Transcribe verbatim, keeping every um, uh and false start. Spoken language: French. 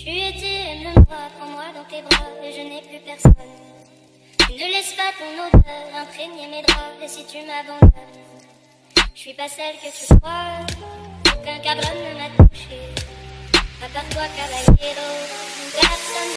Tu es aime-moi, prends-moi dans tes bras, et je n'ai plus personne. Tu ne laisses pas ton odeur imprégner mes draps, et si tu m'abandonnes, je suis pas celle que tu crois, aucun cabron ne m'a touché, à part toi, caballero, personne.